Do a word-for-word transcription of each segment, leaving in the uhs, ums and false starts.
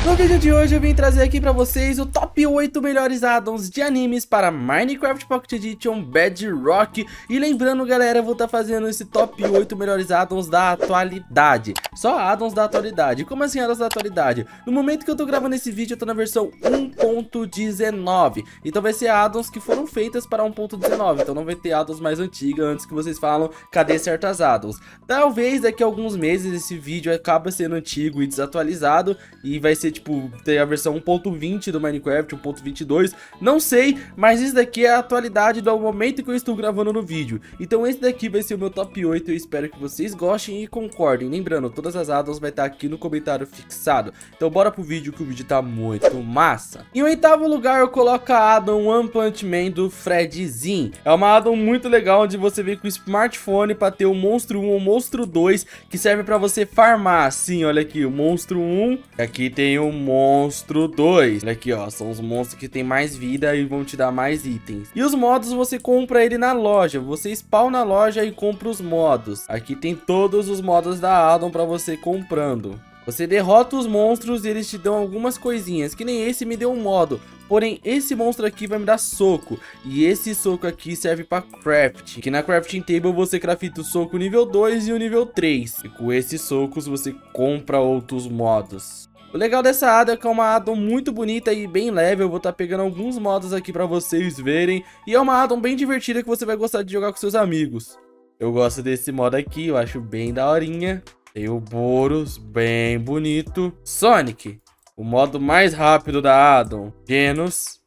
No vídeo de hoje eu vim trazer aqui pra vocês o top oito melhores addons de animes para Minecraft Pocket Edition Bedrock. E lembrando, galera, eu vou estar tá fazendo esse top oito melhores addons da atualidade. Só addons da atualidade. Como assim addons da atualidade? No momento que eu tô gravando esse vídeo eu tô na versão um ponto dezenove. Então vai ser addons que foram feitas para um ponto dezenove. Então não vai ter addons mais antigas antes que vocês falam cadê certas addons. Talvez daqui a alguns meses esse vídeo acabe sendo antigo e desatualizado e vai ser tipo, ter a versão um ponto vinte do Minecraft, um ponto vinte e dois, não sei, mas isso daqui é a atualidade do momento que eu estou gravando no vídeo. Então esse daqui vai ser o meu top oito, eu espero que vocês gostem e concordem. Lembrando, todas as addons vai estar aqui no comentário fixado. Então bora pro vídeo, que o vídeo tá muito massa. Em oitavo lugar eu coloco a addon One Punch Man do Fredzinho. É uma addon muito legal, onde você vem com o smartphone para ter o Monstro um ou o Monstro dois, que serve para você farmar. Assim, olha aqui, o Monstro um, aqui tem o Monstro dois. Olha aqui, ó, são os monstros que tem mais vida e vão te dar mais itens. E os modos você compra ele na loja, você spawna na loja e compra os modos. Aqui tem todos os modos da addon para você comprando. Você derrota os monstros e eles te dão algumas coisinhas, que nem esse me deu um modo. Porém, esse monstro aqui vai me dar soco. E esse soco aqui serve para craft. Que na crafting table você crafta o soco nível dois e o nível três. E com esses socos você compra outros modos. O legal dessa addon é que é uma addon muito bonita e bem leve. Eu vou estar tá pegando alguns modos aqui para vocês verem. E é uma addon bem divertida que você vai gostar de jogar com seus amigos. Eu gosto desse modo aqui, eu acho bem daorinha. Tem o Boros, bem bonito. Sonic, o modo mais rápido da addon. Genos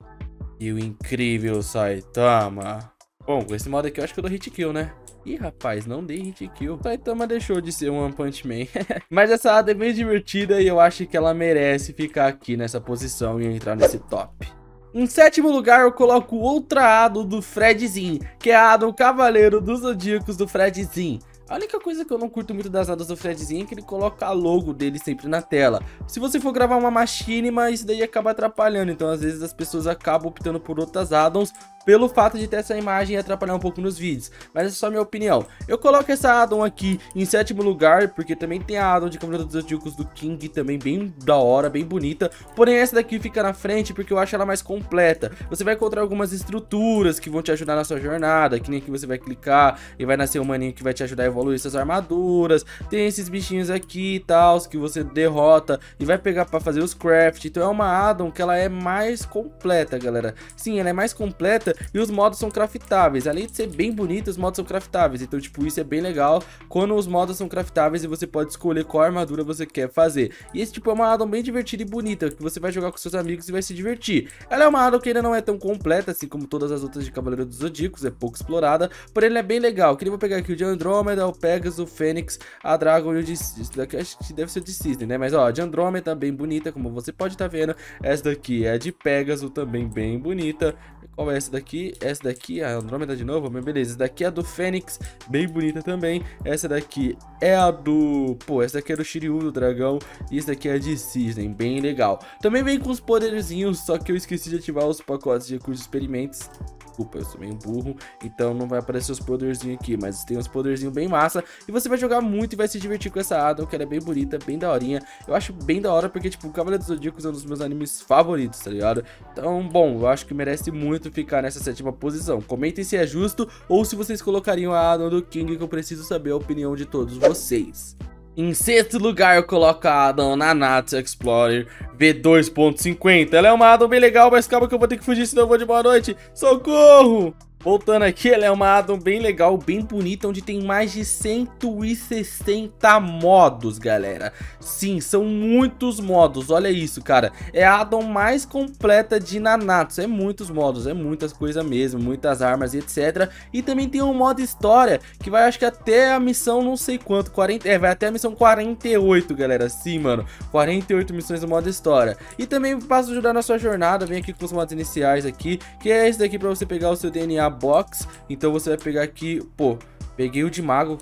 e o incrível Saitama. Bom, com esse modo aqui eu acho que eu dou hit kill, né? Ih, rapaz, não dei hit kill. Saitama deixou de ser um One Punch Man. Mas essa addon é bem divertida e eu acho que ela merece ficar aqui nessa posição e entrar nesse top. Em sétimo lugar eu coloco outra addon do Fredzinho, que é a addon Cavaleiro dos Zodíacos do Fredzinho. A única coisa que eu não curto muito das addons do Fredzinho é que ele coloca a logo dele sempre na tela. Se você for gravar uma machinima, isso daí acaba atrapalhando. Então às vezes as pessoas acabam optando por outras addons pelo fato de ter essa imagem e atrapalhar um pouco nos vídeos. Mas essa é só a minha opinião. Eu coloco essa addon aqui em sétimo lugar, porque também tem a addon de Cavaleiro dos Zodíacos do King, também bem da hora, bem bonita. Porém essa daqui fica na frente porque eu acho ela mais completa. Você vai encontrar algumas estruturas que vão te ajudar na sua jornada, que nem aqui você vai clicar e vai nascer um maninho que vai te ajudar a evoluir suas armaduras. Tem esses bichinhos aqui e tal, que você derrota e vai pegar para fazer os craft. Então é uma addon que ela é mais completa, galera. Sim, ela é mais completa. E os modos são craftáveis. Além de ser bem bonito, os modos são craftáveis. Então, tipo, isso é bem legal quando os modos são craftáveis e você pode escolher qual armadura você quer fazer. E esse tipo é uma addon bem divertida e bonita, que você vai jogar com seus amigos e vai se divertir. Ela é uma addon que ainda não é tão completa, assim como todas as outras de Cavaleiro dos Zodíacos, é pouco explorada, porém ela é bem legal. Que eu vou pegar aqui o de Andrômeda, o Pegasus, o Fênix, a Dragon e o de... Esse daqui acho que deve ser de Cisne, né? Mas ó, a de Andrômeda bem bonita, como você pode estar tá vendo. Essa daqui é a de Pegasus, também bem bonita. Qual é essa daqui? Essa daqui, a Andrômeda de novo, mas beleza. Essa daqui é a do Fênix, bem bonita também. Essa daqui é a do... Pô, essa daqui é do Shiryu, do dragão. E essa daqui é a de Cisne, bem legal. Também vem com os poderzinhos, só que eu esqueci de ativar os pacotes de recursos experimentos. Desculpa, eu sou meio burro, então não vai aparecer os poderzinhos aqui, mas tem uns poderzinhos bem massa. E você vai jogar muito e vai se divertir com essa addon, que ela é bem bonita, bem daorinha. Eu acho bem da hora porque, tipo, o Cavaleiro dos Zodíacos é um dos meus animes favoritos, tá ligado? Então, bom, eu acho que merece muito ficar nessa sétima posição. Comentem se é justo ou se vocês colocariam a addon do King, que eu preciso saber a opinião de todos vocês. Em sexto lugar eu coloco a addon Nanatsu Explorer V dois ponto cinquenta. Ela é uma addon bem legal, mas calma que eu vou ter que fugir, senão eu vou de boa noite. Socorro! Voltando aqui, ela é uma addon bem legal, bem bonita, onde tem mais de cento e sessenta modos, galera. Sim, são muitos modos, olha isso, cara. É a addon mais completa de Nanatsu, é muitos modos, é muitas coisas mesmo, muitas armas e etcétera. E também tem um modo história, que vai acho que até a missão não sei quanto, quarenta, é, vai até a missão quarenta e oito, galera. Sim, mano, quarenta e oito missões no modo história. E também para ajudar na sua jornada, vem aqui com os modos iniciais aqui, que é esse daqui para você pegar o seu D N A box. Então você vai pegar aqui, pô, peguei o de mago,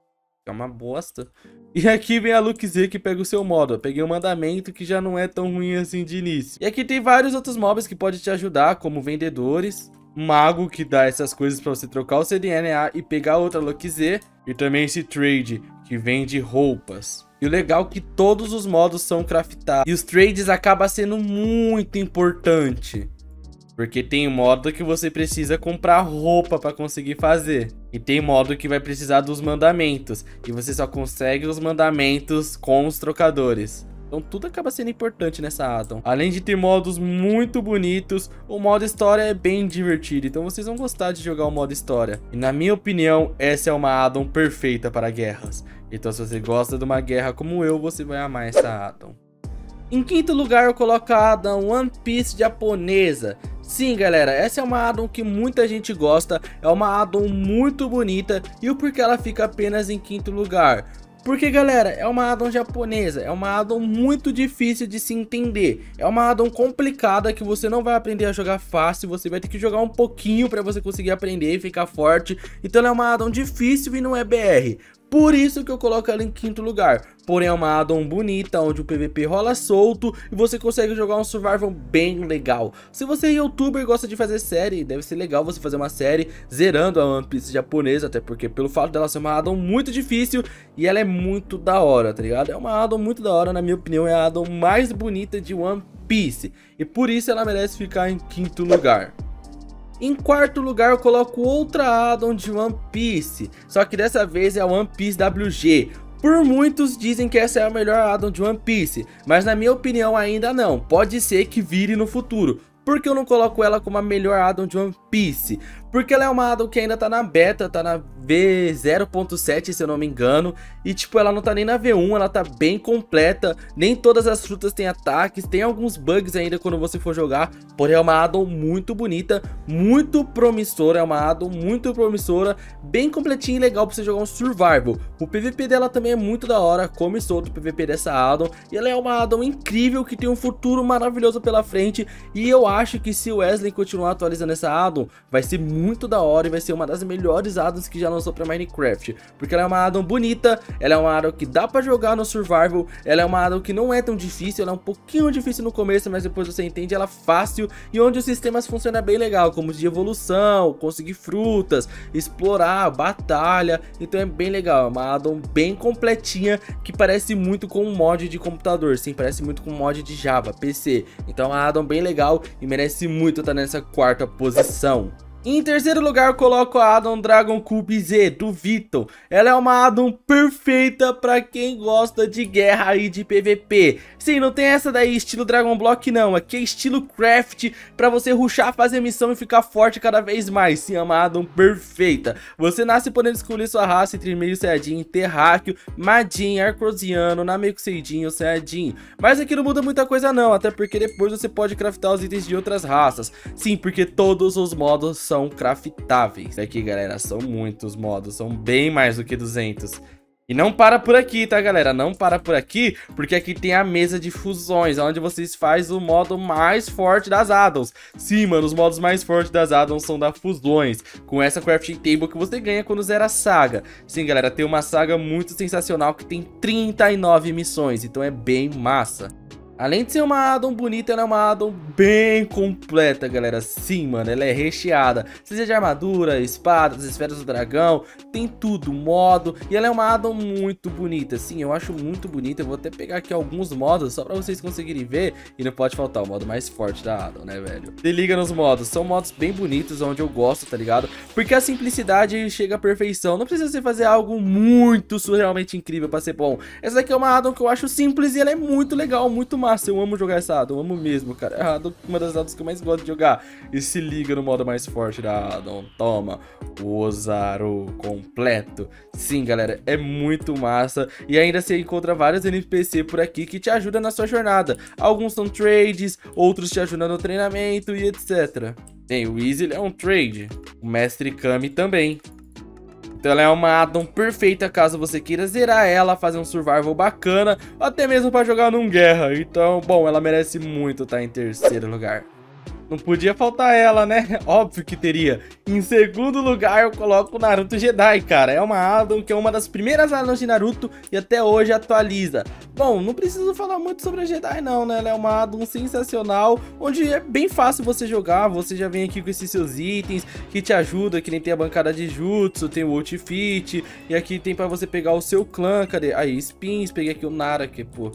é uma bosta. E aqui vem a Luke Z que pega o seu modo. Eu peguei o mandamento, que já não é tão ruim assim de início. E aqui tem vários outros mobs que podem te ajudar, como vendedores, mago, que dá essas coisas pra você trocar o seu D N A e pegar outra Luke Z. E também esse trade, que vende roupas. E o legal é que todos os modos são craftados. E os trades acabam sendo muito importante. Porque tem modo que você precisa comprar roupa para conseguir fazer. E tem modo que vai precisar dos mandamentos. E você só consegue os mandamentos com os trocadores. Então tudo acaba sendo importante nessa addon. Além de ter modos muito bonitos, o modo história é bem divertido. Então vocês vão gostar de jogar o modo história. E na minha opinião, essa é uma addon perfeita para guerras. Então se você gosta de uma guerra como eu, você vai amar essa addon. Em quinto lugar eu coloco a addon One Piece japonesa. Sim, galera, essa é uma addon que muita gente gosta. É uma addon muito bonita. E o porquê ela fica apenas em quinto lugar? Porque, galera, é uma addon japonesa, é uma addon muito difícil de se entender. É uma addon complicada que você não vai aprender a jogar fácil, você vai ter que jogar um pouquinho para você conseguir aprender e ficar forte. Então ela é uma addon difícil e não é B R. Por isso que eu coloco ela em quinto lugar. Porém é uma addon bonita, onde o P V P rola solto e você consegue jogar um survival bem legal. Se você é youtuber e gosta de fazer série, deve ser legal você fazer uma série zerando a One Piece japonesa, até porque pelo fato dela ser uma addon muito difícil e ela é muito da hora, tá ligado? É uma addon muito da hora, na minha opinião é a addon mais bonita de One Piece. E por isso ela merece ficar em quinto lugar. Em quarto lugar eu coloco outra addon de One Piece, só que dessa vez é a One Piece W G. Por muitos dizem que essa é a melhor addon de One Piece, mas na minha opinião ainda não, pode ser que vire no futuro. Por que eu não coloco ela como a melhor addon de One Piece? Porque ela é uma addon que ainda tá na beta, tá na V zero ponto sete se eu não me engano. E tipo, ela não tá nem na V um, ela tá bem completa. Nem todas as frutas têm ataques, tem alguns bugs ainda quando você for jogar. Porém é uma addon muito bonita, muito promissora, é uma addon muito promissora. Bem completinha e legal pra você jogar um survival. O P V P dela também é muito da hora, come solto o P V P dessa addon. E ela é uma addon incrível que tem um futuro maravilhoso pela frente. E eu acho que se o Wesley continuar atualizando essa addon, vai ser muito muito da hora e vai ser uma das melhores addons que já lançou pra Minecraft, porque ela é uma addon bonita, ela é uma addon que dá pra jogar no survival, ela é uma addon que não é tão difícil, ela é um pouquinho difícil no começo, mas depois você entende ela fácil e onde os sistemas funcionam bem legal, como de evolução, conseguir frutas, explorar, batalha, então é bem legal, é uma addon bem completinha que parece muito com um mod de computador, sim, parece muito com um mod de Java, P C, então é uma addon bem legal e merece muito estar nessa quarta posição. Em terceiro lugar eu coloco a addon Dragon Cube Z do Viton. Ela é uma addon perfeita pra quem gosta de guerra e de P V P. Sim, não tem essa daí estilo Dragon Block não, aqui é estilo craft pra você rushar, fazer missão e ficar forte cada vez mais. Sim, é uma addon perfeita. Você nasce podendo escolher sua raça entre meio Saiyajin, Terráqueo, Majin, Arcrosiano, Nameku Seijin ou Saiyajin. Mas aqui não muda muita coisa não, até porque depois você pode craftar os itens de outras raças. Sim, porque todos os modos são craftáveis. Aqui, galera, são muitos modos, são bem mais do que duzentos. E não para por aqui, tá, galera? Não para por aqui, porque aqui tem a mesa de fusões, onde vocês fazem o modo mais forte das addons. Sim, mano, os modos mais fortes das addons são das fusões, com essa crafting table que você ganha quando zera a saga. Sim, galera, tem uma saga muito sensacional que tem trinta e nove missões, então é bem massa. Além de ser uma addon bonita, ela é uma addon bem completa, galera. Sim, mano, ela é recheada. Seja de armadura, espadas, esferas do dragão, tem tudo, modo. E ela é uma addon muito bonita. Sim, eu acho muito bonita. Eu vou até pegar aqui alguns modos, só pra vocês conseguirem ver. E não pode faltar o modo mais forte da addon, né, velho? Se liga nos modos. São modos bem bonitos, onde eu gosto, tá ligado? Porque a simplicidade chega à perfeição. Não precisa você fazer algo muito surrealmente incrível pra ser bom. Essa daqui é uma addon que eu acho simples e ela é muito legal, muito massa. Eu amo jogar essa addon, eu amo mesmo, cara. É a addon, uma das addons que eu mais gosto de jogar. E se liga no modo mais forte da addon. Toma, o Ozaru completo. Sim, galera, é muito massa. E ainda você encontra vários N P C por aqui que te ajudam na sua jornada. Alguns são trades, outros te ajudam no treinamento e etcétera. Tem o Easy, ele é um trade. O Mestre Kami também. Então ela é uma addon perfeita caso você queira zerar ela, fazer um survival bacana, ou até mesmo para jogar num guerra. Então, bom, ela merece muito estar em terceiro lugar. Não podia faltar ela, né? Óbvio que teria. Em segundo lugar, eu coloco o Naruto Jedi, cara. É uma addon que é uma das primeiras addons de Naruto e até hoje atualiza. Bom, não preciso falar muito sobre a Jedi não, né? Ela é uma addon sensacional, onde é bem fácil você jogar. Você já vem aqui com esses seus itens que te ajudam, que nem tem a bancada de Jutsu, tem o Outfit, e aqui tem pra você pegar o seu clã. Cadê? Aí, Spins, peguei aqui o Nara, que, pô...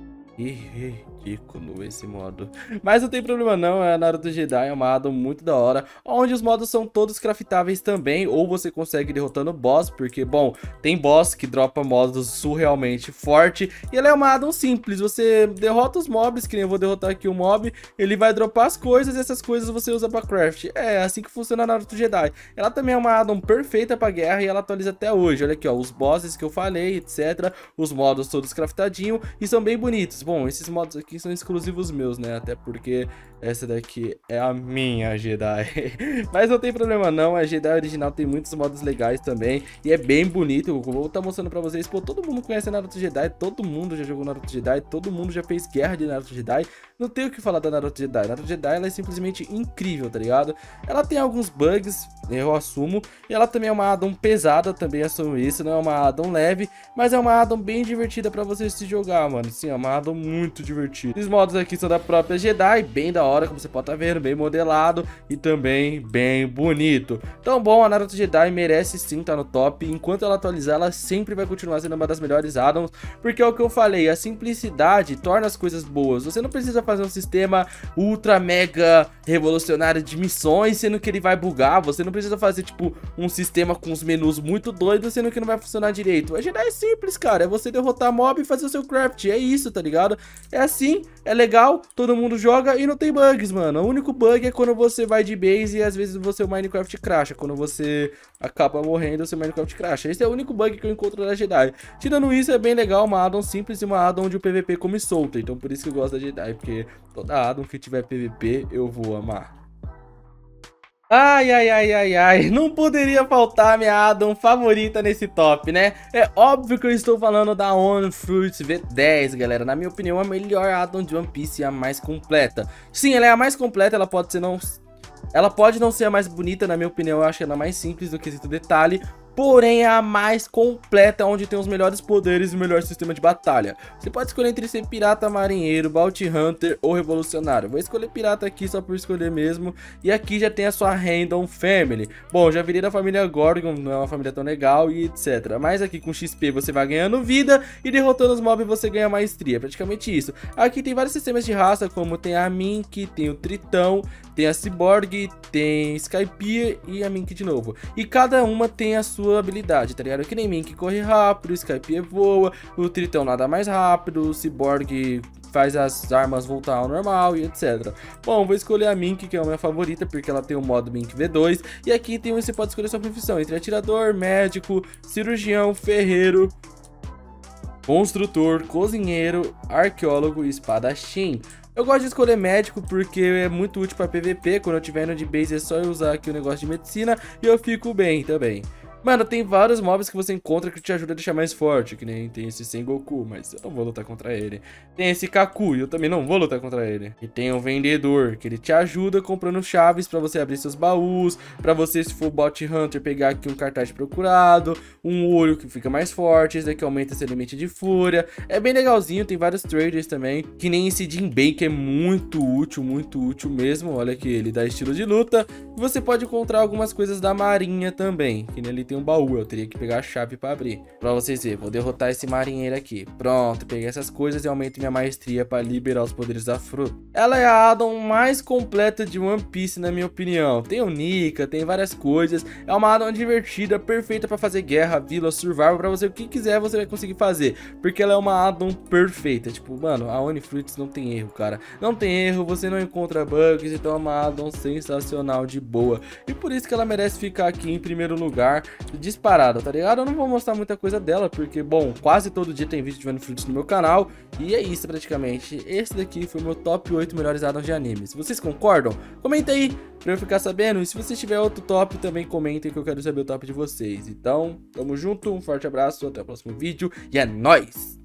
ridículo esse modo. Mas não tem problema não, é a Naruto Jedi, é uma addon muito da hora, onde os modos são todos craftáveis também, ou você consegue derrotando o boss, porque, bom, tem boss que dropa modos surrealmente forte, e ela é uma addon simples, você derrota os mobs, que nem eu vou derrotar aqui o mob, ele vai dropar as coisas, e essas coisas você usa pra craft. É assim que funciona a Naruto Jedi. Ela também é uma addon perfeita pra guerra, e ela atualiza até hoje. Olha aqui, ó, os bosses que eu falei, etc, os modos todos craftadinhos, e são bem bonitos. Bom, esses modos aqui são exclusivos meus, né? Até porque essa daqui é a minha Jedi. Mas não tem problema não, a Jedi original tem muitos modos legais também. E é bem bonito, eu vou estar mostrando pra vocês. Pô, todo mundo conhece Naruto Jedi, todo mundo já jogou Naruto Jedi, todo mundo já fez guerra de Naruto Jedi. Não tem o que falar da Naruto Jedi. Naruto Jedi, ela é simplesmente incrível, tá ligado? Ela tem alguns bugs, eu assumo. E ela também é uma addon pesada, também assumo isso. Não é uma addon leve, mas é uma addon bem divertida pra você se jogar, mano. Sim, é uma addon muito divertida. Os modos aqui são da própria Jedi, bem da hora, como você pode estar vendo, bem modelado e também bem bonito. Então, bom, a Naruto Jedi merece sim estar no top. Enquanto ela atualizar, ela sempre vai continuar sendo uma das melhores addons, porque é o que eu falei, a simplicidade torna as coisas boas. Você não precisa fazer um sistema ultra mega revolucionário de missões, sendo que ele vai bugar. Você não precisa fazer, tipo, um sistema com os menus muito doidos, sendo que não vai funcionar direito. A Jedi é simples, cara, é você derrotar mob e fazer o seu craft, é isso, tá ligado? É assim, é legal, todo mundo joga e não tem bugs, mano. O único bug é quando você vai de base e às vezes o seu Minecraft crasha. Quando você acaba morrendo, o seu Minecraft crasha. Esse é o único bug que eu encontro na Jedi. Tirando isso, é bem legal, uma addon simples e uma addon onde o P V P come solto. Então por isso que eu gosto da Jedi, porque toda addon que tiver P V P eu vou amar. Ai, ai, ai, ai, ai, não poderia faltar a minha addon favorita nesse top, né? É óbvio que eu estou falando da Oni Fruits V dez, galera. Na minha opinião, a melhor addon de One Piece e a mais completa. Sim, ela é a mais completa, ela pode ser não... Ela pode não ser a mais bonita, na minha opinião, eu acho ela mais simples do quesito detalhe. Porém, é a mais completa, onde tem os melhores poderes e o melhor sistema de batalha. Você pode escolher entre ser pirata, marinheiro, bounty hunter ou revolucionário. Vou escolher pirata aqui só por escolher mesmo. E aqui já tem a sua Random Family. Bom, já virei da família Gorgon, não é uma família tão legal e etcétera. Mas aqui com X P você vai ganhando vida e derrotando os mobs você ganha maestria. Praticamente isso. Aqui tem vários sistemas de raça, como tem a Mink, tem o Tritão, tem a Cyborg, tem Skypiea e a Mink de novo. E cada uma tem a sua habilidade, tá ligado? Que nem Mink corre rápido, o Skypiea voa, o Tritão nada mais rápido, o Cyborg faz as armas voltar ao normal e etcétera. Bom, vou escolher a Mink, que é a minha favorita, porque ela tem o modo Mink V dois. E aqui tem, você pode escolher sua profissão entre atirador, médico, cirurgião, ferreiro, construtor, cozinheiro, arqueólogo e espadachim. Eu gosto de escolher médico porque é muito útil para P V P. Quando eu tiver indo de base é só eu usar aqui o negócio de medicina e eu fico bem também. Mano, tem vários mobs que você encontra que te ajudam a deixar mais forte, que nem tem esse Sengoku, mas eu não vou lutar contra ele. Tem esse Kaku, e eu também não vou lutar contra ele. E tem o vendedor, que ele te ajuda comprando chaves pra você abrir seus baús, pra você, se for bot hunter, pegar aqui um cartaz de procurado, um olho que fica mais forte, esse daqui aumenta seu limite de fúria. É bem legalzinho, tem vários traders também, que nem esse Jinbei, que é muito útil, muito útil mesmo. Olha aqui, ele dá estilo de luta. E você pode encontrar algumas coisas da marinha também, que nem ele tem um baú, eu teria que pegar a chave pra abrir. Pra vocês verem, vou derrotar esse marinheiro aqui. Pronto, peguei essas coisas e aumento minha maestria pra liberar os poderes da fruta. Ela é a addon mais completa de One Piece, na minha opinião. Tem o Nika, tem várias coisas. É uma addon divertida, perfeita pra fazer guerra, vila, survival, pra você o que quiser você vai conseguir fazer. Porque ela é uma addon perfeita. Tipo, mano, a Oni Fruits não tem erro, cara. Não tem erro, você não encontra bugs, então é uma addon sensacional, de boa. E por isso que ela merece ficar aqui em primeiro lugar, disparada, tá ligado? Eu não vou mostrar muita coisa dela, porque, bom, quase todo dia tem vídeo de Oni Fruits no meu canal. E é isso praticamente. Esse daqui foi o meu top oito melhores addons de anime. Se vocês concordam, comenta aí pra eu ficar sabendo. E se você tiver outro top, também comentem que eu quero saber o top de vocês. Então, tamo junto, um forte abraço, até o próximo vídeo e é nóis!